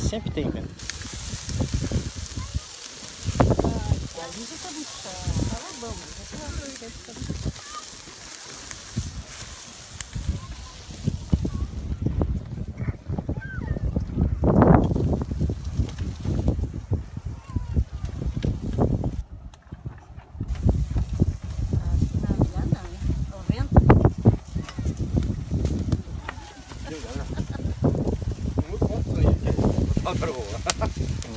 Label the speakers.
Speaker 1: sempre tem, cara.
Speaker 2: A gente tá buscando. Tá bom,
Speaker 1: Muito bom isso aí.